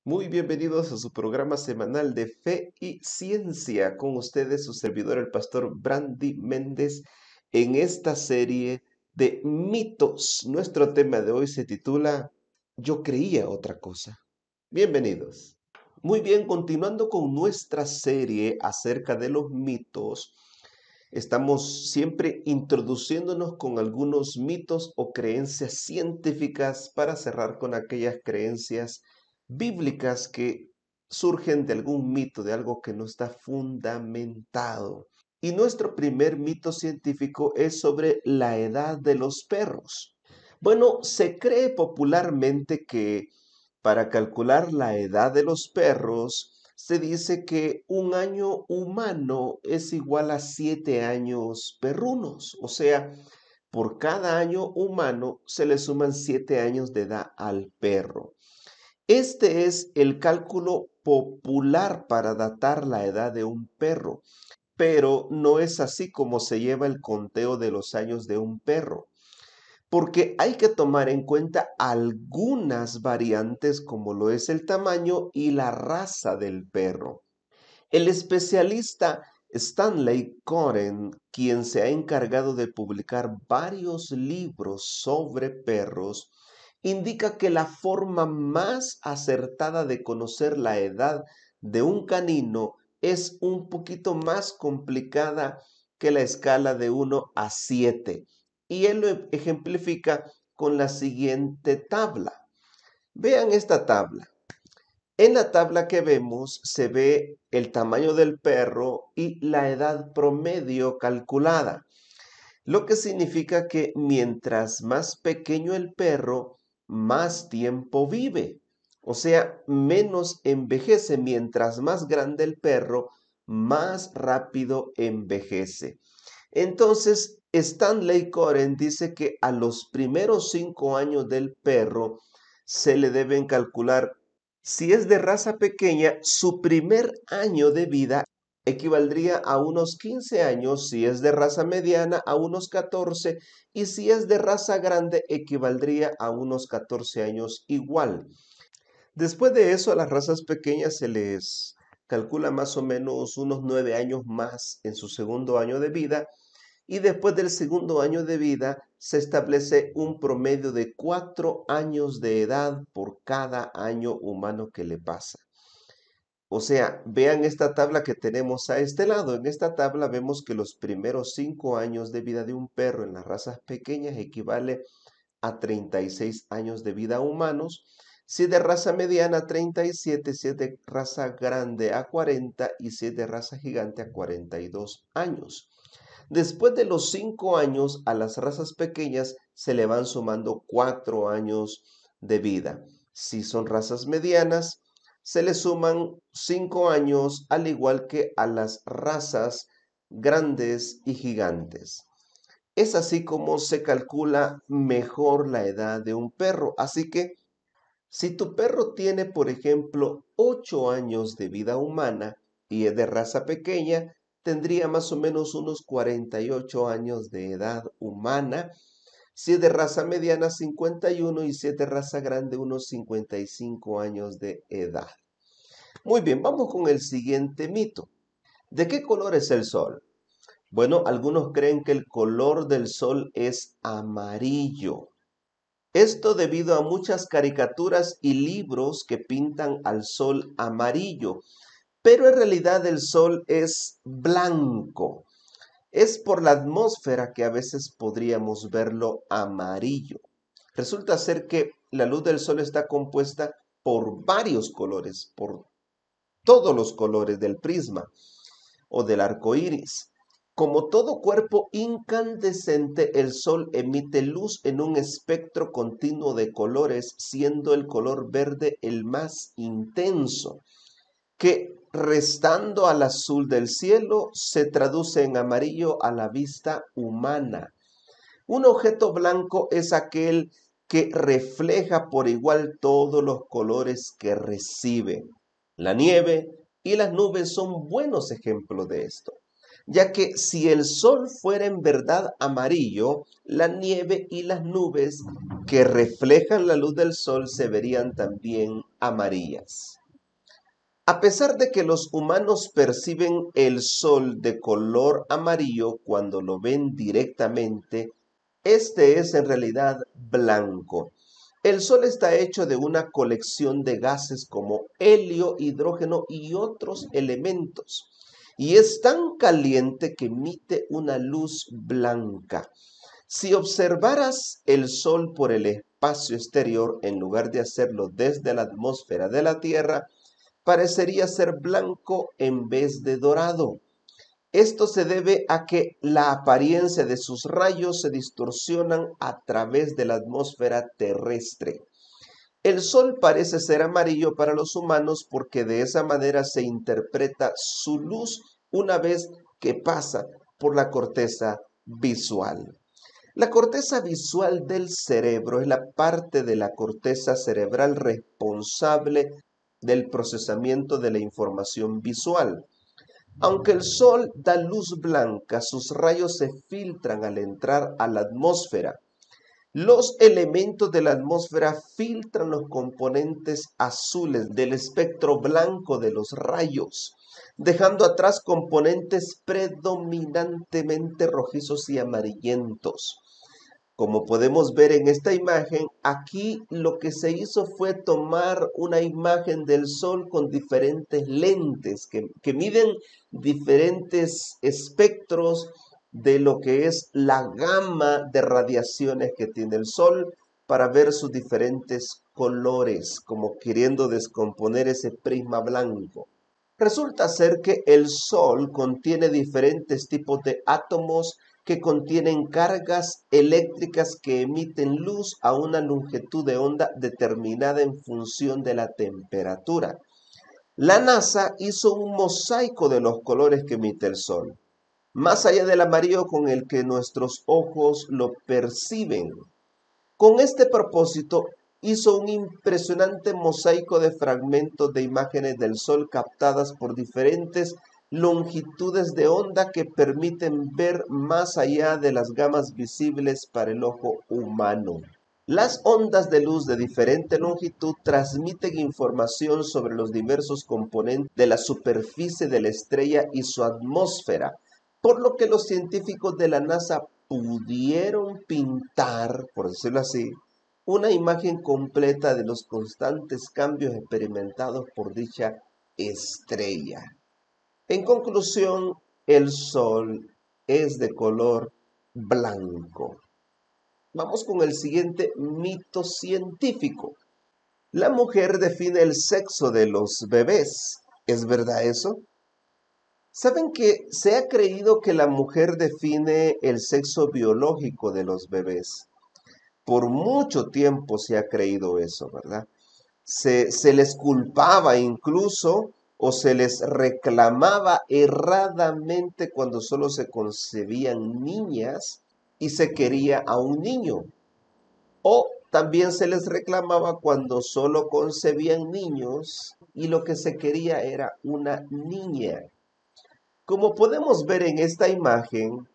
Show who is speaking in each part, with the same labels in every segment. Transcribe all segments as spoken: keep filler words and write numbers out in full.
Speaker 1: Muy bienvenidos a su programa semanal de Fe y Ciencia. Con ustedes su servidor, el pastor Brandy Méndez, en esta serie de mitos. Nuestro tema de hoy se titula Yo creía otra cosa. Bienvenidos. Muy bien, continuando con nuestra serie acerca de los mitos, estamos siempre introduciéndonos con algunos mitos o creencias científicas para cerrar con aquellas creencias bíblicas que surgen de algún mito, de algo que no está fundamentado. Y nuestro primer mito científico es sobre la edad de los perros. Bueno, se cree popularmente que para calcular la edad de los perros, se dice que un año humano es igual a siete años perrunos. O sea, por cada año humano se le suman siete años de edad al perro. Este es el cálculo popular para datar la edad de un perro, pero no es así como se lleva el conteo de los años de un perro, porque hay que tomar en cuenta algunas variantes como lo es el tamaño y la raza del perro. El especialista Stanley Coren, quien se ha encargado de publicar varios libros sobre perros, indica que la forma más acertada de conocer la edad de un canino es un poquito más complicada que la escala de uno a siete. Y él lo ejemplifica con la siguiente tabla. Vean esta tabla. En la tabla que vemos se ve el tamaño del perro y la edad promedio calculada, lo que significa que mientras más pequeño el perro, más tiempo vive. O sea, menos envejece. Mientras más grande el perro, más rápido envejece. Entonces, Stanley Coren dice que a los primeros cinco años del perro se le deben calcular. Si es de raza pequeña, su primer año de vida equivaldría a unos quince años, si es de raza mediana a unos catorce y si es de raza grande equivaldría a unos catorce años igual. Después de eso a las razas pequeñas se les calcula más o menos unos nueve años más en su segundo año de vida y después del segundo año de vida se establece un promedio de cuatro años de edad por cada año humano que le pasa. O sea, vean esta tabla que tenemos a este lado. En esta tabla vemos que los primeros cinco años de vida de un perro en las razas pequeñas equivale a treinta y seis años de vida humanos. Si es de raza mediana, treinta y siete, si es de raza grande a cuarenta y si es de raza gigante a cuarenta y dos años. Después de los cinco años, a las razas pequeñas se le van sumando cuatro años de vida. Si son razas medianas, se le suman cinco años, al igual que a las razas grandes y gigantes. Es así como se calcula mejor la edad de un perro. Así que, si tu perro tiene, por ejemplo, ocho años de vida humana y es de raza pequeña, tendría más o menos unos cuarenta y ocho años de edad humana. Si es de raza mediana, cincuenta y uno, y si es de raza grande, unos cincuenta y cinco años de edad. Muy bien, vamos con el siguiente mito. ¿De qué color es el sol? Bueno, algunos creen que el color del sol es amarillo. Esto debido a muchas caricaturas y libros que pintan al sol amarillo, pero en realidad el sol es blanco. Es por la atmósfera que a veces podríamos verlo amarillo. Resulta ser que la luz del sol está compuesta por varios colores, por todos los colores del prisma o del arco iris. Como todo cuerpo incandescente, el Sol emite luz en un espectro continuo de colores, siendo el color verde el más intenso, que restando al azul del cielo se traduce en amarillo a la vista humana. Un objeto blanco es aquel que refleja por igual todos los colores que recibe. La nieve y las nubes son buenos ejemplos de esto, ya que si el sol fuera en verdad amarillo, la nieve y las nubes que reflejan la luz del sol se verían también amarillas. A pesar de que los humanos perciben el sol de color amarillo cuando lo ven directamente, este es en realidad blanco. El sol está hecho de una colección de gases como helio, hidrógeno y otros elementos, y es tan caliente que emite una luz blanca. Si observaras el sol por el espacio exterior, en lugar de hacerlo desde la atmósfera de la Tierra, parecería ser blanco en vez de dorado. Esto se debe a que la apariencia de sus rayos se distorsionan a través de la atmósfera terrestre. El sol parece ser amarillo para los humanos porque de esa manera se interpreta su luz una vez que pasa por la corteza visual. La corteza visual del cerebro es la parte de la corteza cerebral responsable del procesamiento de la información visual. Aunque el sol da luz blanca, sus rayos se filtran al entrar a la atmósfera. Los elementos de la atmósfera filtran los componentes azules del espectro blanco de los rayos, dejando atrás componentes predominantemente rojizos y amarillentos. Como podemos ver en esta imagen, aquí lo que se hizo fue tomar una imagen del sol con diferentes lentes que, que miden diferentes espectros de lo que es la gama de radiaciones que tiene el sol para ver sus diferentes colores, como queriendo descomponer ese prisma blanco. Resulta ser que el sol contiene diferentes tipos de átomos que contienen cargas eléctricas que emiten luz a una longitud de onda determinada en función de la temperatura. La NASA hizo un mosaico de los colores que emite el sol, más allá del amarillo con el que nuestros ojos lo perciben. Con este propósito, hizo un impresionante mosaico de fragmentos de imágenes del sol captadas por diferentes longitudes de onda que permiten ver más allá de las gamas visibles para el ojo humano. Las ondas de luz de diferente longitud transmiten información sobre los diversos componentes de la superficie de la estrella y su atmósfera, por lo que los científicos de la NASA pudieron pintar, por decirlo así, una imagen completa de los constantes cambios experimentados por dicha estrella. En conclusión, el sol es de color blanco. Vamos con el siguiente mito científico. La mujer define el sexo de los bebés. ¿Es verdad eso? ¿Saben que se ha creído que la mujer define el sexo biológico de los bebés? Por mucho tiempo se ha creído eso, ¿verdad? Se, se les culpaba incluso o se les reclamaba erradamente cuando solo se concebían niñas y se quería a un niño. O también se les reclamaba cuando solo concebían niños y lo que se quería era una niña. Como podemos ver en esta imagen,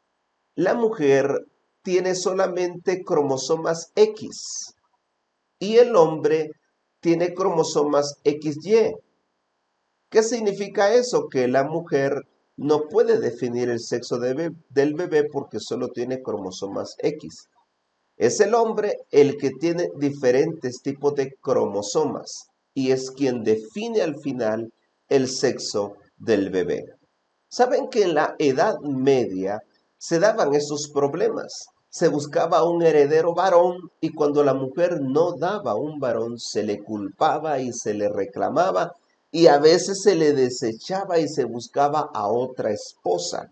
Speaker 1: la mujer tiene solamente cromosomas X y el hombre tiene cromosomas equis ye. ¿Qué significa eso? Que la mujer no puede definir el sexo de be- del bebé porque solo tiene cromosomas X. Es el hombre el que tiene diferentes tipos de cromosomas y es quien define al final el sexo del bebé. ¿Saben que en la Edad Media se daban esos problemas? Se buscaba un heredero varón y cuando la mujer no daba un varón se le culpaba y se le reclamaba y a veces se le desechaba y se buscaba a otra esposa.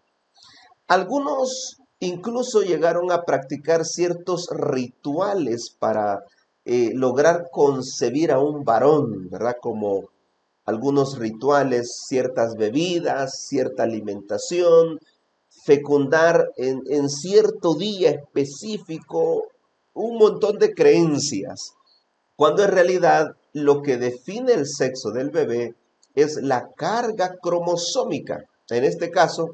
Speaker 1: Algunos incluso llegaron a practicar ciertos rituales para eh, lograr concebir a un varón, ¿verdad? Como algunos rituales, ciertas bebidas, cierta alimentación, fecundar en, en cierto día específico, un montón de creencias, cuando en realidad lo que define el sexo del bebé es la carga cromosómica, en este caso,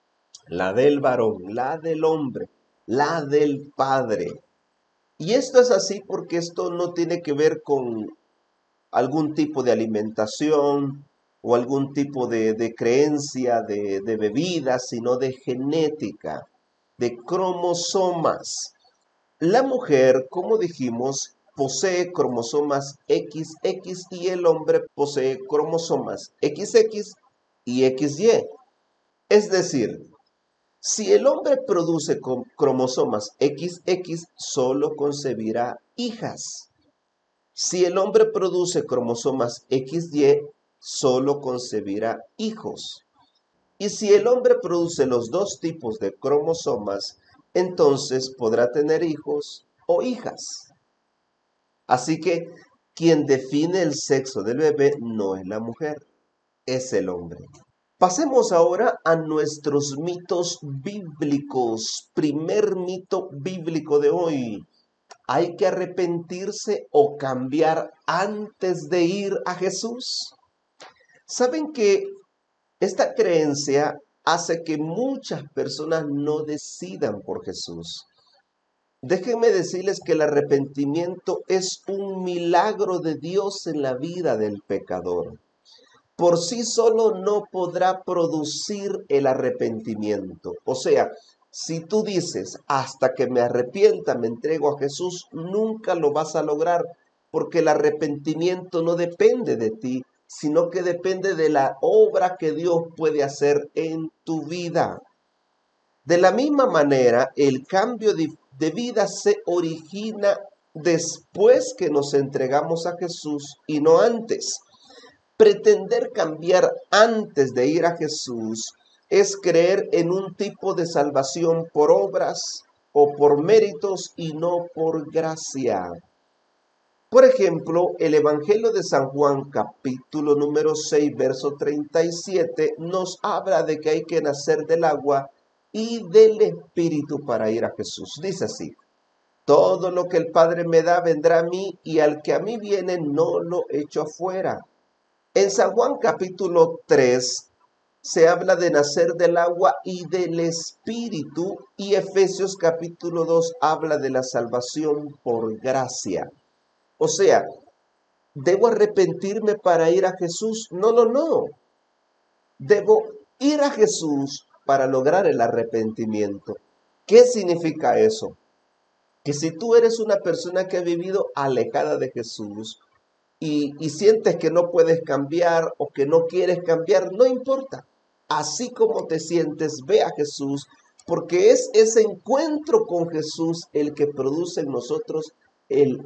Speaker 1: la del varón, la del hombre, la del padre. Y esto es así porque esto no tiene que ver con algún tipo de alimentación o algún tipo de, de creencia de, de bebida, sino de genética, de cromosomas. La mujer, como dijimos, posee cromosomas equis equis y el hombre posee cromosomas equis equis y equis ye. Es decir, si el hombre produce cromosomas equis equis, solo concebirá hijas. Si el hombre produce cromosomas equis ye, solo concebirá hijos. Y si el hombre produce los dos tipos de cromosomas, entonces podrá tener hijos o hijas. Así que quien define el sexo del bebé no es la mujer, es el hombre. Pasemos ahora a nuestros mitos bíblicos. Primer mito bíblico de hoy. ¿Hay que arrepentirse o cambiar antes de ir a Jesús? ¿Saben que esta creencia hace que muchas personas no decidan por Jesús? Déjenme decirles que el arrepentimiento es un milagro de Dios en la vida del pecador. Por sí solo no podrá producir el arrepentimiento. O sea, si tú dices, hasta que me arrepienta, me entrego a Jesús, nunca lo vas a lograr, porque el arrepentimiento no depende de ti, sino que depende de la obra que Dios puede hacer en tu vida. De la misma manera, el cambio de, de vida se origina después que nos entregamos a Jesús y no antes. Pretender cambiar antes de ir a Jesús es creer en un tipo de salvación por obras o por méritos y no por gracia. Por ejemplo, el Evangelio de San Juan, capítulo número seis, verso treinta y siete, nos habla de que hay que nacer del agua y del Espíritu para ir a Jesús. Dice así: todo lo que el Padre me da vendrá a mí, y al que a mí viene no lo echo afuera. En San Juan capítulo tres se habla de nacer del agua y del Espíritu, y Efesios capítulo dos habla de la salvación por gracia. O sea, ¿debo arrepentirme para ir a Jesús? No, no, no. Debo ir a Jesús para lograr el arrepentimiento. ¿Qué significa eso? Que si tú eres una persona que ha vivido alejada de Jesús, Y, y sientes que no puedes cambiar o que no quieres cambiar, no importa. Así como te sientes, ve a Jesús, porque es ese encuentro con Jesús el que produce en nosotros el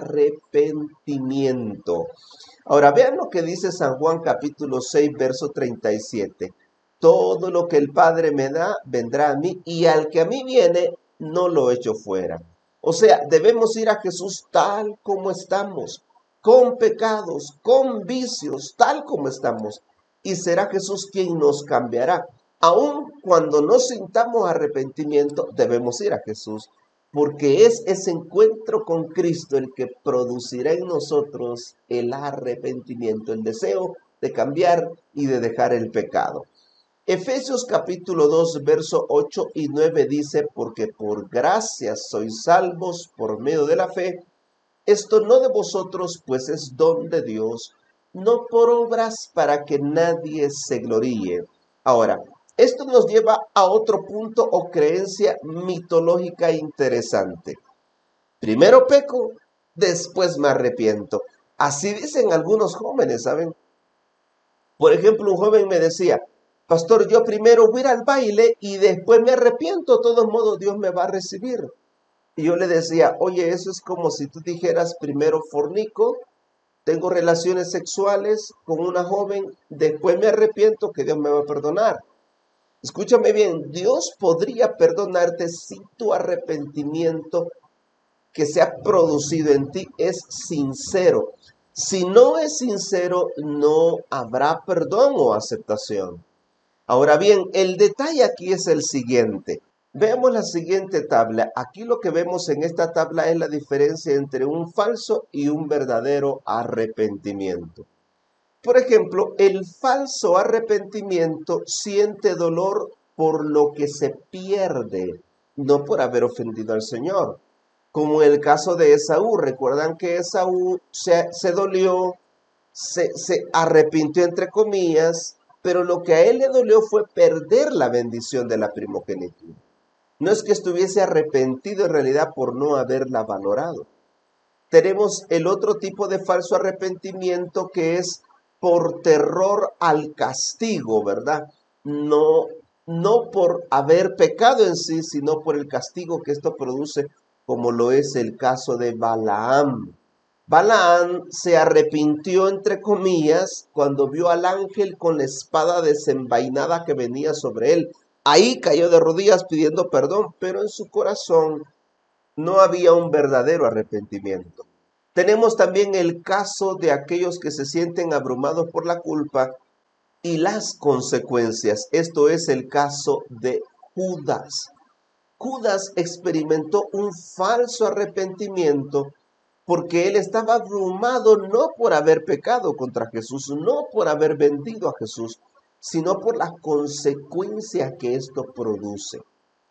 Speaker 1: arrepentimiento. Ahora vean lo que dice San Juan capítulo seis, verso treinta y siete. Todo lo que el Padre me da, vendrá a mí, y al que a mí viene, no lo echo fuera. O sea, debemos ir a Jesús tal como estamos, con pecados, con vicios, tal como estamos. Y será Jesús quien nos cambiará. Aun cuando no sintamos arrepentimiento, debemos ir a Jesús, porque es ese encuentro con Cristo el que producirá en nosotros el arrepentimiento, el deseo de cambiar y de dejar el pecado. Efesios capítulo dos, verso ocho y nueve dice: porque por gracia sois salvos por medio de la fe. Esto no de vosotros, pues es don de Dios, no por obras para que nadie se gloríe. Ahora, esto nos lleva a otro punto o creencia mitológica interesante. Primero peco, después me arrepiento. Así dicen algunos jóvenes, ¿saben? Por ejemplo, un joven me decía: pastor, yo primero voy a ir al baile y después me arrepiento, de todos modos Dios me va a recibir. Y yo le decía: oye, eso es como si tú dijeras, primero fornico, tengo relaciones sexuales con una joven, después me arrepiento, que Dios me va a perdonar. Escúchame bien, Dios podría perdonarte si tu arrepentimiento que se ha producido en ti es sincero. Si no es sincero, no habrá perdón o aceptación. Ahora bien, el detalle aquí es el siguiente. Veamos la siguiente tabla. Aquí lo que vemos en esta tabla es la diferencia entre un falso y un verdadero arrepentimiento. Por ejemplo, el falso arrepentimiento siente dolor por lo que se pierde, no por haber ofendido al Señor. Como en el caso de Esaú, recuerdan que Esaú se, se dolió se, se arrepintió entre comillas, pero lo que a él le dolió fue perder la bendición de la primogenitura. No es que estuviese arrepentido en realidad por no haberla valorado. Tenemos el otro tipo de falso arrepentimiento que es por terror al castigo, ¿verdad? No, no por haber pecado en sí, sino por el castigo que esto produce, como lo es el caso de Balaam. Balaam se arrepintió, entre comillas, cuando vio al ángel con la espada desenvainada que venía sobre él. Ahí cayó de rodillas pidiendo perdón, pero en su corazón no había un verdadero arrepentimiento. Tenemos también el caso de aquellos que se sienten abrumados por la culpa y las consecuencias. Esto es el caso de Judas. Judas experimentó un falso arrepentimiento porque él estaba abrumado no por haber pecado contra Jesús, no por haber vendido a Jesús, sino por las consecuencias que esto produce.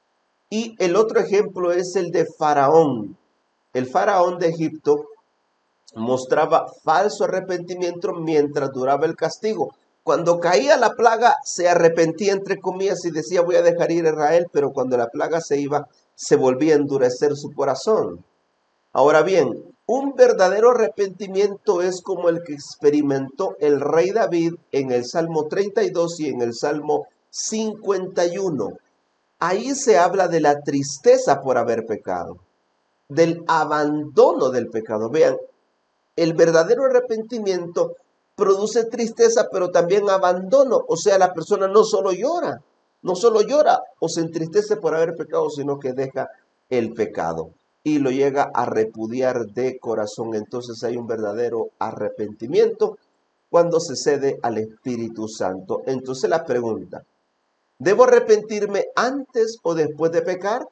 Speaker 1: Y el otro ejemplo es el de Faraón. El faraón de Egipto mostraba falso arrepentimiento mientras duraba el castigo. Cuando caía la plaga, se arrepentía entre comillas y decía voy a dejar ir a Israel, pero cuando la plaga se iba, se volvía a endurecer su corazón. Ahora bien, un verdadero arrepentimiento es como el que experimentó el rey David en el Salmo treinta y dos y en el Salmo cincuenta y uno. Ahí se habla de la tristeza por haber pecado, del abandono del pecado. Vean, el verdadero arrepentimiento produce tristeza, pero también abandono. O sea, la persona no solo llora, no solo llora o se entristece por haber pecado, sino que deja el pecado y lo llega a repudiar de corazón. Entonces hay un verdadero arrepentimiento cuando se cede al Espíritu Santo. Entonces la pregunta, ¿debo arrepentirme antes o después de pecar?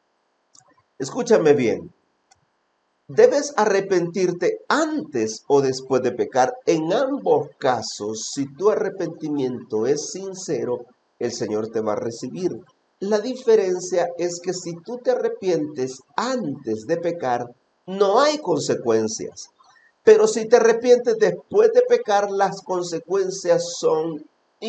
Speaker 1: Escúchame bien. Debes arrepentirte antes o después de pecar. En ambos casos, si tu arrepentimiento es sincero, el Señor te va a recibir. La diferencia es que si tú te arrepientes antes de pecar, no hay consecuencias. Pero si te arrepientes después de pecar, las consecuencias son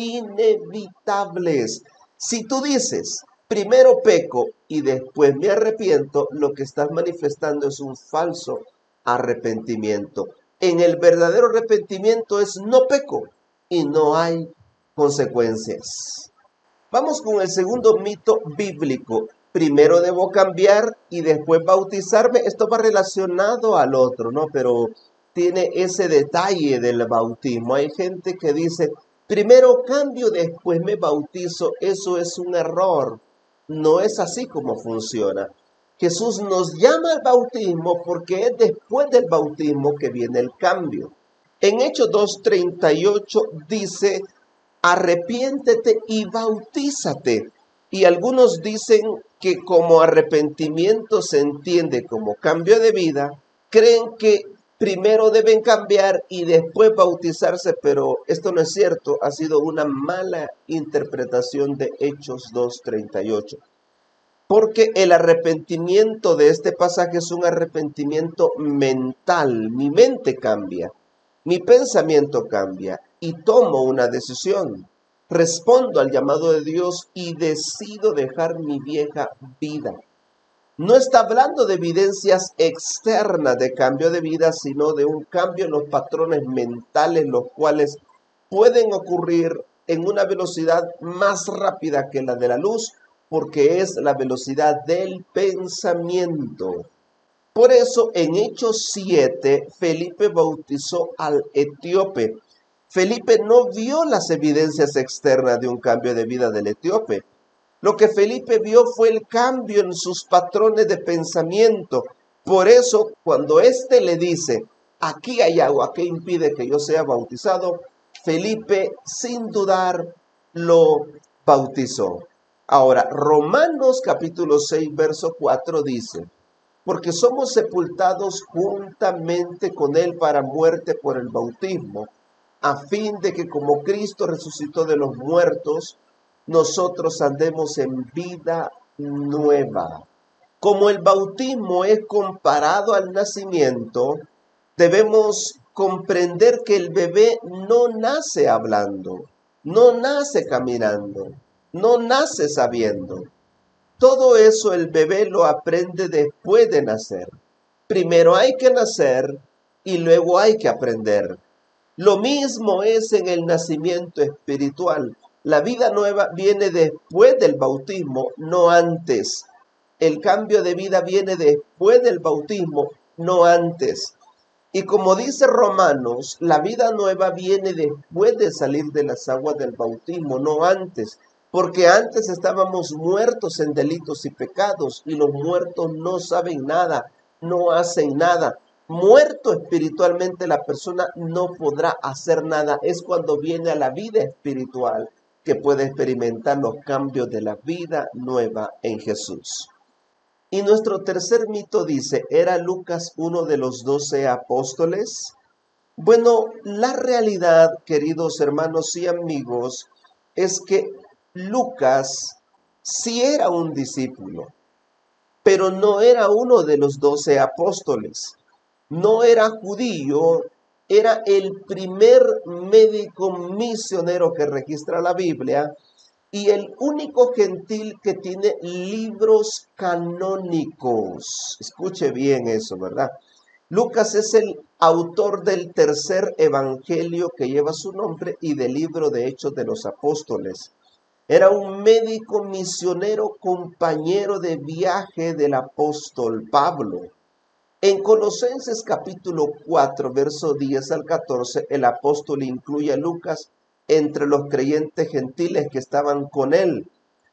Speaker 1: inevitables. Si tú dices, primero peco y después me arrepiento, lo que estás manifestando es un falso arrepentimiento. En el verdadero arrepentimiento es no peco y no hay consecuencias. Vamos con el segundo mito bíblico. Primero debo cambiar y después bautizarme. Esto va relacionado al otro, ¿no? Pero tiene ese detalle del bautismo. Hay gente que dice, primero cambio, después me bautizo. Eso es un error. No es así como funciona. Jesús nos llama al bautismo porque es después del bautismo que viene el cambio. En Hechos dos treinta y ocho dice, arrepiéntete y bautízate. Y algunos dicen que como arrepentimiento se entiende como cambio de vida, creen que primero deben cambiar y después bautizarse, pero esto no es cierto, ha sido una mala interpretación de Hechos dos treinta y ocho. Porque el arrepentimiento de este pasaje es un arrepentimiento mental, mi mente cambia, mi pensamiento cambia y tomo una decisión. Respondo al llamado de Dios y decido dejar mi vieja vida. No está hablando de evidencias externas de cambio de vida, sino de un cambio en los patrones mentales, los cuales pueden ocurrir en una velocidad más rápida que la de la luz, porque es la velocidad del pensamiento. Por eso en Hechos siete, Felipe bautizó al etíope. Felipe no vio las evidencias externas de un cambio de vida del etíope. Lo que Felipe vio fue el cambio en sus patrones de pensamiento. Por eso, cuando éste le dice, aquí hay agua que impide que yo sea bautizado, Felipe, sin dudar, lo bautizó. Ahora, Romanos capítulo seis, verso cuatro dice, porque somos sepultados juntamente con él para muerte por el bautismo, a fin de que como Cristo resucitó de los muertos, nosotros andemos en vida nueva. Como el bautismo es comparado al nacimiento, debemos comprender que el bebé no nace hablando, no nace caminando, no nace sabiendo. Todo eso el bebé lo aprende después de nacer. Primero hay que nacer y luego hay que aprender. Lo mismo es en el nacimiento espiritual. La vida nueva viene después del bautismo, no antes. El cambio de vida viene después del bautismo, no antes. Y como dice Romanos, la vida nueva viene después de salir de las aguas del bautismo, no antes. Porque antes estábamos muertos en delitos y pecados, y los muertos no saben nada, no hacen nada. Muerto espiritualmente la persona no podrá hacer nada. Es cuando viene a la vida espiritual que puede experimentar los cambios de la vida nueva en Jesús. Y nuestro tercer mito dice, ¿era Lucas uno de los doce apóstoles? Bueno, la realidad, queridos hermanos y amigos, es que Lucas sí era un discípulo, pero no era uno de los doce apóstoles. No era judío, era el primer médico misionero que registra la Biblia y el único gentil que tiene libros canónicos. Escuche bien eso, ¿verdad? Lucas es el autor del tercer evangelio que lleva su nombre y del libro de Hechos de los Apóstoles. Era un médico misionero, compañero de viaje del apóstol Pablo. En Colosenses capítulo cuatro, verso diez al catorce, el apóstol incluye a Lucas entre los creyentes gentiles que estaban con él,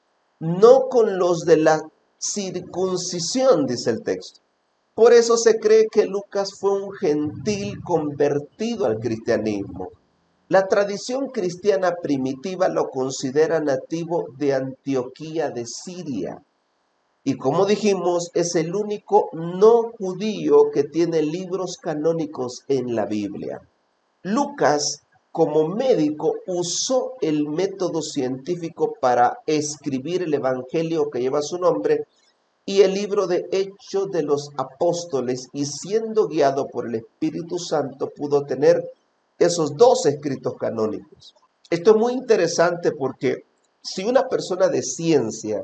Speaker 1: no con los de la circuncisión, dice el texto. Por eso se cree que Lucas fue un gentil convertido al cristianismo. La tradición cristiana primitiva lo considera nativo de Antioquía de Siria. Y como dijimos, es el único no judío que tiene libros canónicos en la Biblia. Lucas, como médico, usó el método científico para escribir el evangelio que lleva su nombre y el libro de Hechos de los Apóstoles, y siendo guiado por el Espíritu Santo pudo tener esos dos escritos canónicos. Esto es muy interesante porque si una persona de ciencia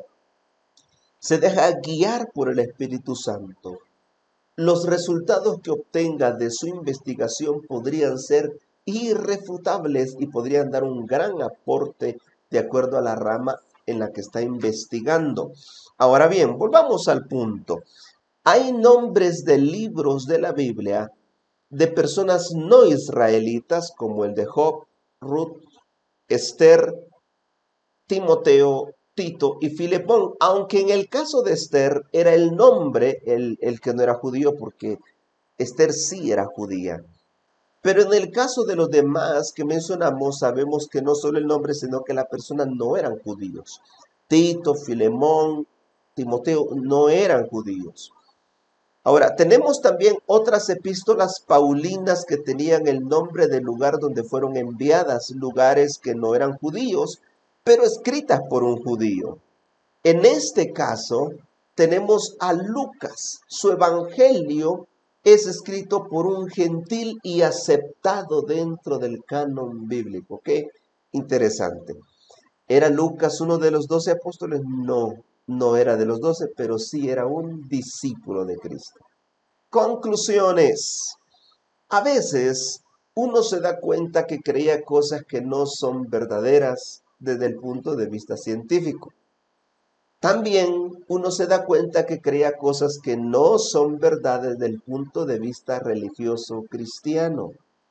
Speaker 1: se deja guiar por el Espíritu Santo, los resultados que obtenga de su investigación podrían ser irrefutables y podrían dar un gran aporte de acuerdo a la rama en la que está investigando. Ahora bien, volvamos al punto. Hay nombres de libros de la Biblia de personas no israelitas como el de Job, Ruth, Esther, Timoteo, Tito y Filemón, aunque en el caso de Esther era el nombre el, el que no era judío, porque Esther sí era judía. Pero en el caso de los demás que mencionamos, sabemos que no solo el nombre, sino que la persona no eran judíos. Tito, Filemón, Timoteo no eran judíos. Ahora, tenemos también otras epístolas paulinas que tenían el nombre del lugar donde fueron enviadas, lugares que no eran judíos, pero escritas por un judío. En este caso, tenemos a Lucas. Su evangelio es escrito por un gentil y aceptado dentro del canon bíblico. Qué interesante. ¿Era Lucas uno de los doce apóstoles? No, no era de los doce, pero sí era un discípulo de Cristo. Conclusiones. A veces uno se da cuenta que creía cosas que no son verdaderas desde el punto de vista científico. También uno se da cuenta que creía cosas que no son verdades desde el punto de vista religioso cristiano.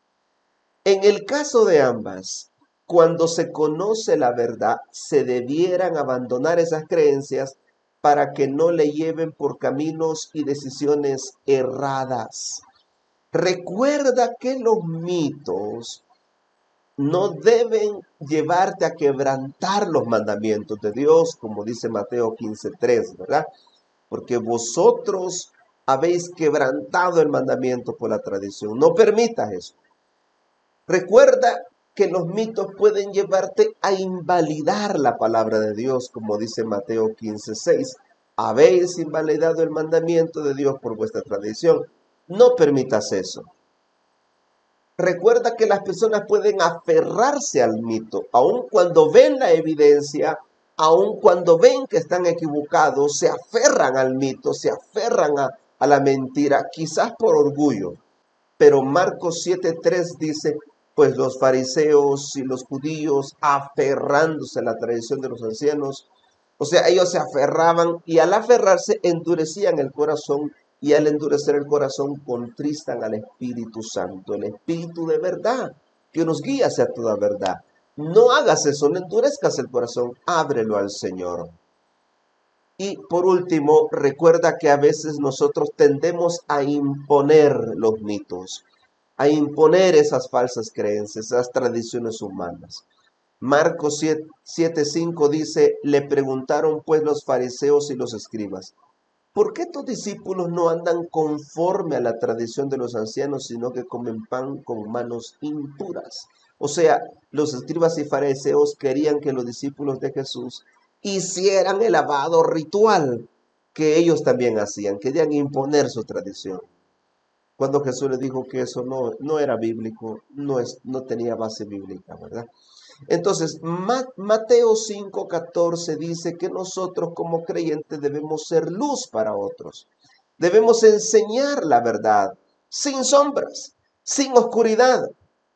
Speaker 1: En el caso de ambas, cuando se conoce la verdad, se debieran abandonar esas creencias para que no le lleven por caminos y decisiones erradas. Recuerda que los mitos no deben llevarte a quebrantar los mandamientos de Dios, como dice Mateo quince tres, ¿verdad? Porque vosotros habéis quebrantado el mandamiento por la tradición. No permitas eso. Recuerda que los mitos pueden llevarte a invalidar la palabra de Dios, como dice Mateo quince seis. Habéis invalidado el mandamiento de Dios por vuestra tradición. No permitas eso. Recuerda que las personas pueden aferrarse al mito, aun cuando ven la evidencia, aun cuando ven que están equivocados, se aferran al mito, se aferran a, a la mentira, quizás por orgullo. Pero Marcos siete tres dice, pues los fariseos y los judíos aferrándose a la tradición de los ancianos, o sea, ellos se aferraban y al aferrarse endurecían el corazón y al endurecer el corazón contristan al Espíritu Santo, el Espíritu de verdad, que nos guía hacia toda verdad. No hagas eso, no endurezcas el corazón, ábrelo al Señor. Y por último, recuerda que a veces nosotros tendemos a imponer los mitos, a imponer esas falsas creencias, esas tradiciones humanas. Marcos siete cinco dice, le preguntaron pues los fariseos y los escribas, ¿por qué tus discípulos no andan conforme a la tradición de los ancianos, sino que comen pan con manos impuras? O sea, los escribas y fariseos querían que los discípulos de Jesús hicieran el lavado ritual que ellos también hacían, querían imponer su tradición. Cuando Jesús les dijo que eso no, no era bíblico, no, es, no tenía base bíblica, ¿verdad? Entonces, Mateo cinco catorce dice que nosotros como creyentes debemos ser luz para otros. Debemos enseñar la verdad, sin sombras, sin oscuridad,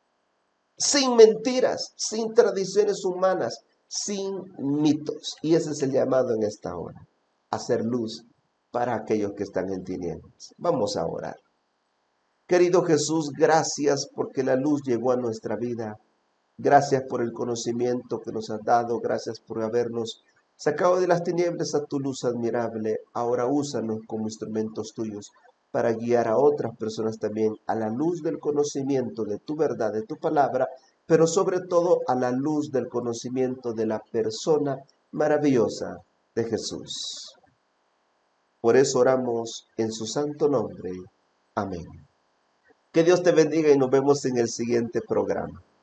Speaker 1: sin mentiras, sin tradiciones humanas, sin mitos. Y ese es el llamado en esta hora, hacer luz para aquellos que están en tinieblas. Vamos a orar. Querido Jesús, gracias porque la luz llegó a nuestra vida. Gracias por el conocimiento que nos has dado. Gracias por habernos sacado de las tinieblas a tu luz admirable. Ahora úsanos como instrumentos tuyos para guiar a otras personas también a la luz del conocimiento de tu verdad, de tu palabra, pero sobre todo a la luz del conocimiento de la persona maravillosa de Jesús. Por eso oramos en su santo nombre. Amén. Que Dios te bendiga y nos vemos en el siguiente programa.